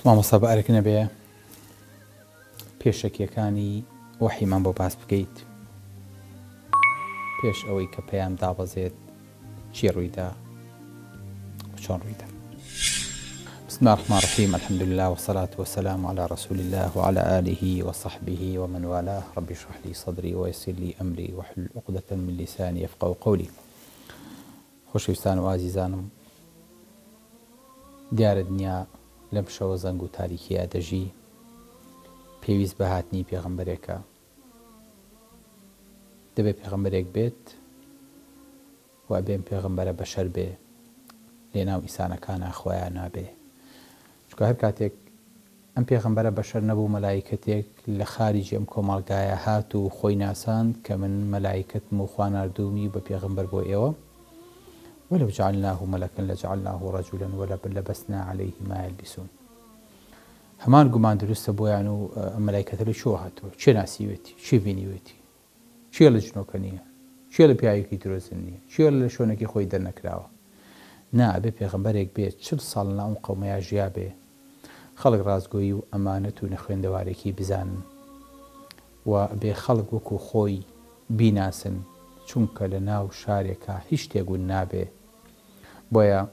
مامۆستا بەئەرێکنە بێ پێشەکیەکانی وەحیمان بۆ باس بکەیت پێش ئەوەی کە پێیان دابەزێت چی ڕوویدا و چۆن ڕوویدا. بسم الله الرحمن الرحيم الحمد لله والصلاة والسلام على رسول الله وعلى آله وصحبه ومن والاه رب اشرح لي صدري ويسر لي أمري واحلل عقدة من لساني يفقهوا قولي. خۆشەویستان و ئازیزانم، دیارە دنیا لەم شەوە زەنگ و تاریکیە دەژی پێویست بە هاتنی پێغەمبەرێکە. دەبێت پێغەمبەرێک بێت و ئەبێن پێغەمبەرە بەشەر بێ لێناو ئیسانەکانە خۆیان نابێ، چونکە هەر کاتێک ئەم پێغەمبەرە بەشەر نەبوو مەلایکەتێک لە خارجی ئەم کۆمەڵگایە هات و خۆی ناساند کە من مەلایکەتم و خوا ناردوومی بە پێغەمبەر بۆ ئێوە، ولو جعلناه ملكا لجعلناه رجلا ولبسنا عليه ما يلبسون. هەمان گومان دروستە بۆیان و مەلایکەتە لە شۆ هاتووە، چێ ناسیوێتی، چێ بینیوێتی، چێ لە جنۆکە نییە، چێ لە پیاوێکی درۆزن نییە، چێ لە شوێنێکی خۆی دەرنەکراوە. نا، ئەبێ پێغەمبەرێک بێت 40 ساڵ لە ئەم قەومەیە ژیا بێ، خەڵک ڕازگۆیی و ئەمانەت و نەخوێندەوارێکی بزانن و بێ خەڵک وەکو خۆی بیناسن، چونکە لە ناو شارێکە هیچ شتێگون نابێ. بۆیە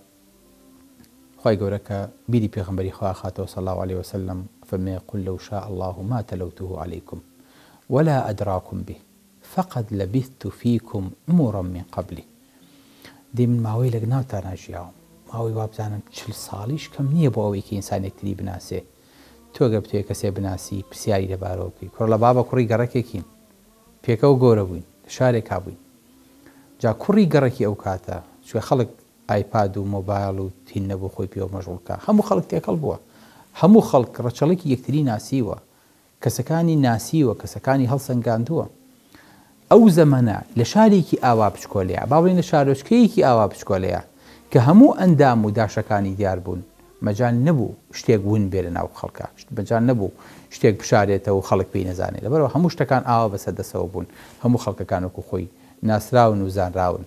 خی گەورەکە بیری پێغەمبەری خوا خاتەوە صلی الله عليه وسلم فەرمێ قل لو شاء الله ما تلوته عليكم ولا أدراكم به فقد لبثت فيكم عمرا من قبله. دێ من ماوەی لەگ ناوتان ناژیاوم، ماوەی وا بزانم 40 ساڵیش کەم نییە بۆ ئەوەی کە ئینسانێکتری بناسێ. تۆگە بتوێ کەسێ بناسی پرسیاری لەبارەوە بکەی، کوڕ لە بابە کوڕی گەڕەکێکین، پێکەوە گەورە بووین، لە شارێکا بووین، جا کوڕی گەڕێکی ئەو کاتە چوە خەڵک ئایپاد و مۆبایل و تین نەبوو خۆی پێوە مەژغوڵکە، هەموو خەڵک تێکەڵ بووە، هەموو خەڵک ڕەچەڵێکی یەکتری ناسیوە، کەسەکانی ناسیوە، کەسەکانی هەڵسەنگاندووە. ئەو زەمەنە لە شارێکی ئاوا بچکۆلەیە، با بڵێن لە شارۆچکەیەکی ئاوا بچکۆلەیە کە هەموو ئەندام و داشەکانی دیار بوون، مەجال نەبوو شتێک ون بێ لە ناو خەڵکە، مەجال نەبوو شتێک بشارێتەوە و خەڵک پێی نەزانێت، لەبەرەوە هەموو شتەکان ئاوا بەسەر دەسەوە بوون، هەموو خەڵکەکان وەکو خۆی ناسراون و زانراون.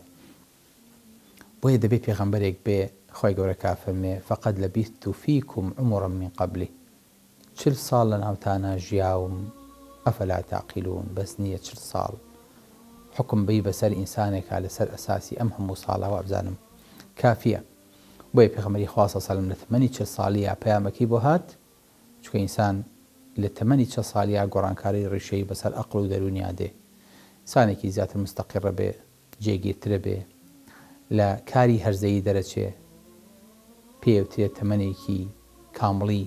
بۆیە دەبێت پێغەمبەرێک بێ خی گەورەکە فەرمێ فەقەد لەبیثت فیکم عمرا من قبلی، 40 ساڵ لە ناوتانە ژیاوم، ئەفەلا تاقیلون، بەس نییە 40 ساڵ حکم بی بەسەر ئینسانێکە لەسەر ئەساسی ئەم هەموو ساڵەوە بزانم کافیە. بۆیە پێغەمبەری خوا صلی الله علیه و سلم لە تەمەنی 40 ساڵیە پەیامەکەی بۆ هات، چونکە ئینسان لە تەمەنی 40 ساڵیە گۆڕانکاری ڕیشەی بەسەر ئەقڵ و دەرونیا دێ، ئینسانێکی زیاتر مستەقیڕە بێ، جێگیرترە بێ، لە کاری هەرزەیی دەرەچێ، پێوترێت تەمەنێکی کامڵی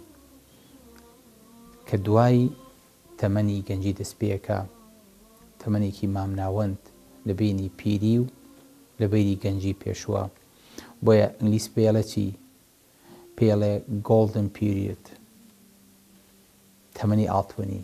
کە دوای تەمەنی گەنجی دەستپێەکە، تەمەنێکی مامناوەند لە بینی پیری و لە بینی گەنجی پێشوە. بۆیە ئینگلیس پێڵە چی؟ پێڵێ گۆڵدن پیریۆد، تەمەنی ئاڵتوونی.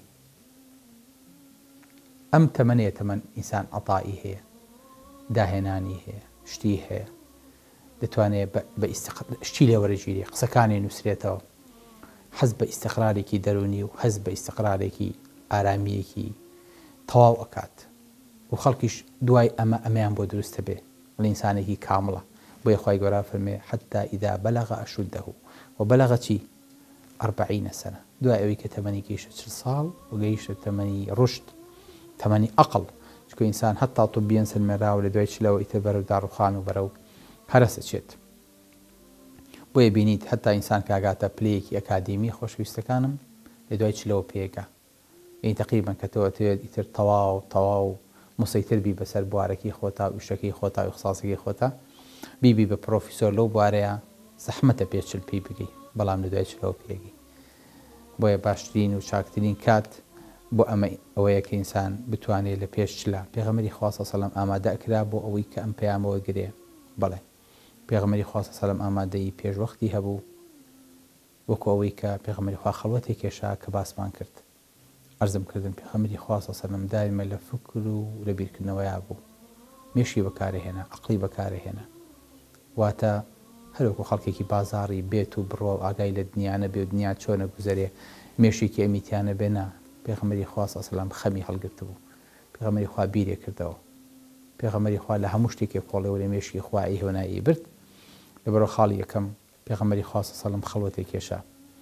ئەم تەمەنێ تەمەن ئینسان عەتایی هەیە، داهێنانی هەیە، شتی هەیە، دەتوانێت بە شتی لێ وەرەگیرێ، قسەکانی نووسرێتەوە، حەز بە ئیستیقرارێکی دەرونی و حەز بە ئیستیقرارێکی ئارامیەکی تەواو ئەکات و خەڵکیش دوای ئەمەیان بۆ دروستە بێ لە ئینسانێکی کامڵە. بۆیە خی گەورە فەرمێ حتى إذا بلغ أشده وبلغ چی 40 سنة، دوای ئەوەی کە تەمەنی گەیشتە 40 ساڵ و گەیشتە تەمەنی ڕشد، تەمەنی ئەقڵ، چکە ئینسان هەتا توبیەن سلمێراوە لە دوای چلەوە ئیتر بەرەو داڕوخان و بەرەو هەرەسە چێت. بۆیە بینیت هەتا ئینسان کاگاتە پلەیەکی ئەکادیمی خۆشەویستەکانم لە دوای چلەوە پێیەکە، یعنی تەقریبەن کە تۆ ئیتر تەواو مسەیتر بی بەسەر بوارەکەی خۆتا و وشەکەی خۆتا و اختصاسەکەی خۆتا، بیبی بە پرۆفیسۆر لەو بوارەیە زەحمەتە پێچل پێی بگەی، بەڵام لە دوای چلەوە پێگەی. بۆیە باشترین و چاکترین کات بۆ ئەوەیە کە ئینسان بتوانێت لە پێش چلا. پێغەمبەری خوا صلی الله علیه و سلم ئامادەکرا بۆ ئەوەی کە ئەم پەیامەوە گرێ. بەڵێ پێغەمبەری خوا صلی الله علیه و سلم ئامادەی پێشوەختی هەبوو، وەکو ئەوەی کە پێغەمبەری خوا خەڵوەتێک کێشا کە باسمان کرد. عەرزم کردن پێغەمبەری خوا صلی الله علیه و سلم دایمە لە فکر و لە بیرکردنەوەیە بوو، مێشی بەکارهێنا، عەقڵی بەکارهێنا، واتە هەروەکو خەڵکێکی بازاڕی بێت و بڕۆ ئاگای لە دنیانە بێ و دنیا چۆنە گوزەرێ، مێشێکی ئەمیتیانە بێنا. پێغەمبەری خوا صلی الله علیه و سلم خەمی هەڵگرت بوو، پێغەمبەری خوا بیرێ کردەوە، پێغەمبەری خوا لە هەموو شتێکی کۆڵێەوە لە مێشی خوای هێونایی برد. لەبەرەوە خاڵی یەکەم پێغەمبەری خوا صلی الله علیه و سلم خەڵوەتێک کێشا،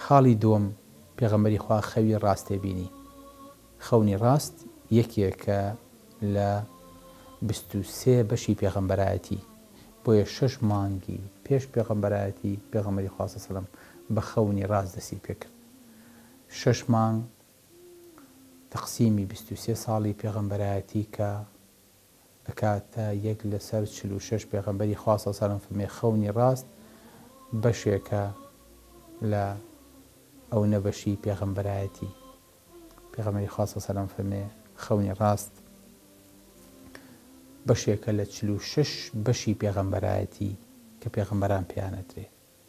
خاڵی دووەم پێغەمبەری خوا خەوی ڕاستێ بینی. خەونی ڕاست یەکێکە لە 23 بەشی پێغەمبەرایەتی، بۆیە 6 مانگی پێش پێغەمبەرایەتی پێغەمبەری خوا صلی الله علیه و سلم بە خەونی ڕاست دەستی پێکرد. 6 مانگ تەقسیمی 23 ساڵی پێغەمبەرایەتی کە ئەکاتە 1/46 پێغەمبەری خوا صلی الله علیه و سلم فەرمێ خەونی ڕاست بەشێکە لە ئەو نەبەشی پێغەمبەرایەتی. پێغەمبەری خوا صلی الله علیه و سلم فەرمێ خەونی ڕاست بەشێکە لە 46 بەشی پێغەمبەرایەتی کە پێغەمبەران پێیانەدرێ.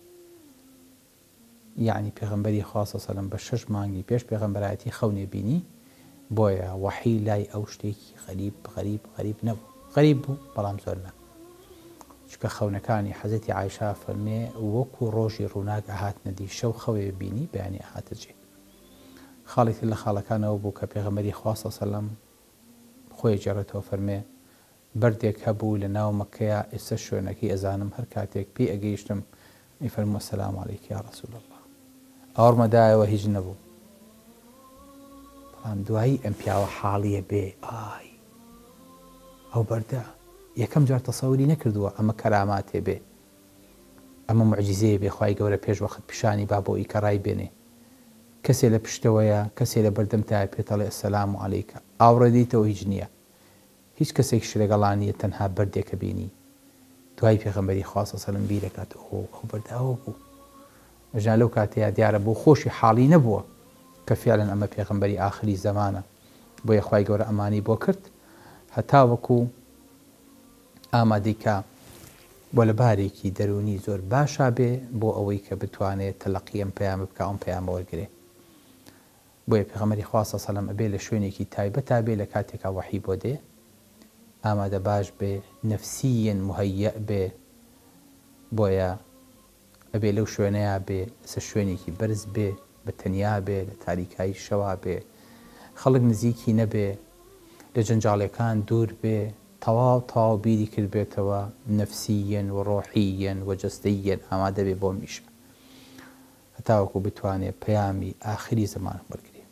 یعنی پێغەمبەری خوا صلی الله علیه و سلم بە 6 مانگی پێش پێغەمبەرایەتی خەونێ بینی، بۆیە وەحی لای ئەو شتێکی غەریب نەبوو. غەریب بوو بەڵام زۆر نا. چکە خەونەکانی حەزەتی عایشا فەرمێ وەکو ڕۆژی ڕووناک ئاهاتنەدی شەو خەوێ بینی بەیانی ئاهاتە جێ. خاڵێکی لە خاڵەکانەوە بوو کە پێغەمبەری خوا صلی الله علیه و سلم خۆی جێڕێتەوە فەرمێ بەردێک هەبوو لە ناو مەککەیە ئێستا شوێنەکەی ئەزانم هەر کاتێک پێی ئەگەیشتم ئیفەرمووە سەلام عەلەیک یا ڕەسوول الله. ئەوڕمەدایەوە هیچ نەبوو. بەڵام دوایی ئەم پیاوە حاڵیە بێ ئای ئەو بەردە یەکەم جار تەسەووری نەکردووە ئەمە کەراماتێ بێ، ئەمە موعجیزەیە بێ خوای گەورە پێش وەخت پیشانی با بۆ ئیکەڕای بێنێ. کەسێ لە پشتەوەیە کەسێ لە بەردەمتایە پێتەڵێ ئەسەلام عەلەیکە ئاوڕێدیتەوە هیچ نییە، هیچ کەسێک شرێگەڵان نیە تەنها بەردێکە بینی. دوای پێغەمبەری خوا صلی الله علیه و سلم بیرەکات ئەو بەرداوە بوو. ئەژنا لەو کاتەیە دیارە بۆ خۆشی حاڵی نەبووە کە فعلەن ئەمە پێغەمبەری ئاخری زەمانە، بۆیە خوای گەورە ئەمانی بۆ کرد هەتا وەکو ئامادەیکە بۆ لە بارێکی دەرونی زۆر باشا بێ بۆ ئەوەی کە بتوانێت تەلەقی ئەم پەیامە بکە ئەم پەیامە وەرگرێ. بۆیە پێغەمبەری خوا صلی الله علیه و سلم ئەبێ لە شوێنێکی تایبەتا بێ لە کاتێکا وەحی بۆ دێ ئامادە باش بێ نەفسیەن مهەیە بێ، بۆیە ئەبێ لەو شوێنەیە بێ سە شوێنێکی بەرز بێ بە تەنیا بێ لە تاریکایی شەوا بێ خەڵک نزیکی نەبێ لە جەنجاڵیەکان دوور بێ تەواو بیری کرد بێتەوە نەفسیەن و ڕۆحیەن و جەستەیەن ئامادە بێ بۆ میشە هەتاوەکو بتوانێت پەیامی ئاخری زەمان وەرگرێ.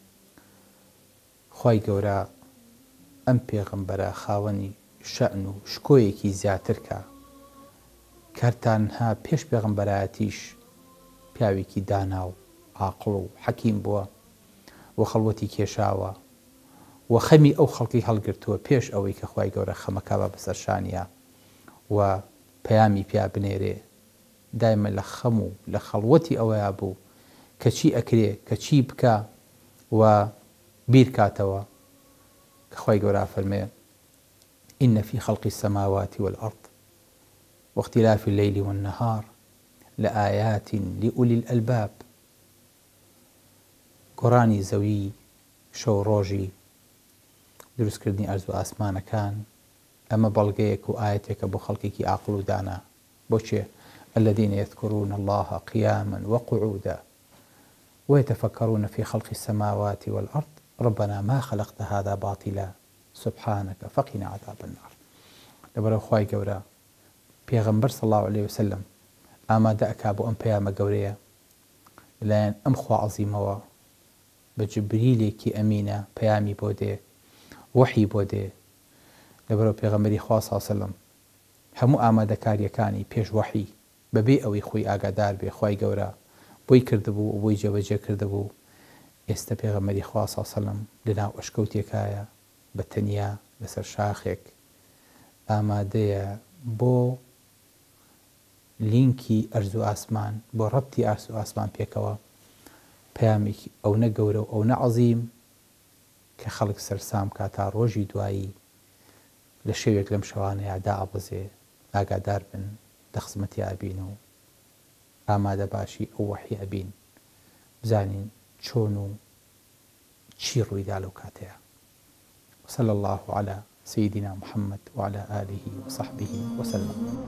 خوای گەورە ئەم پێغەمبەرە خاوەنی شەئن و شکۆیەکی زیاتر کە کارتانها پێش پێغەمبەرایەتیش پیاوێکی دانا و عاقڵ و حەکیم بووە و خەڵوەتی کێشاوە و خەمی ئەو خەڵکی هەڵگرتووە پێش ئەوەی کە خوای گەورە خەمەکە بە بەسەرشانیە و پەیامی پیا بنێرێ. دایمە لە خەم و لە خەڵوەتی ئەوەیە بوو کە چی ئەکرێ کە چی بکە و بیرکاتەوە کە خوای گەورە فەرمێ إن في خلق السماوات والأرض واختلاف الليل والنهار لآيات لأولي الألباب. گۆڕانی زەوی شەو ڕۆژی دروستکردنی ئەرز و ئاسمانەکان ئەمە بەڵگەیەک و ئاەتێکە بۆ خەڵکێکی عاقڵ و دانا. بۆچێ الذين يذكرون الله قياما وقعودا ويتفكرون في خلق السماوات والأرض ربنا ما خلقت هذا باطلا سبحانك فقنا عذاب النار. لەبەرەو خوای گەورە پێغەمبەر صلی الله عليه وسلم ئامادە ئەکا بۆ ئەم پەیامە گەورەیە لەلایەن ئەم خوا عەزیمەوە بە جبریلێکی ئەمینە پەیامی بۆ دێ وەحی بۆ دێ. لەبەرەو پێغەمبەری خوا صلی الله عليه وسلم هەموو ئامادەکاریەکانی پێش وەحی بەبێ ئەوەی خۆی ئاگادار بێ خوای گەورە بۆی کردبوو و بۆی جێبەجێ کردبوو. ئێستا پێغەمبەری خوا صلی الله عليه وسلم لەناو ئەشکەوتێکایە بە تەنیا لەسەر شاخێک ئامادەیە بۆ لینکی ئەرز و ئاسمان بۆ ڕەبتی ئەرز و ئاسمان پێکەوە پەیامێکی ئەو نە گەورە و ئەو نە عەزیم کە خەڵک سەرسام کا تا ڕۆژی دوایی لە شەوێک لەم شەوانەیە دائەبەزێ ئاگادار بن دەخزمەتی ئەبین و ئامادە باشی ئەو وەحی ئەبین بزانین چۆن و چی ڕوویدا لەو کاتەیە. وصلى الله على سيدنا محمد وعلى آله وصحبه وسلم.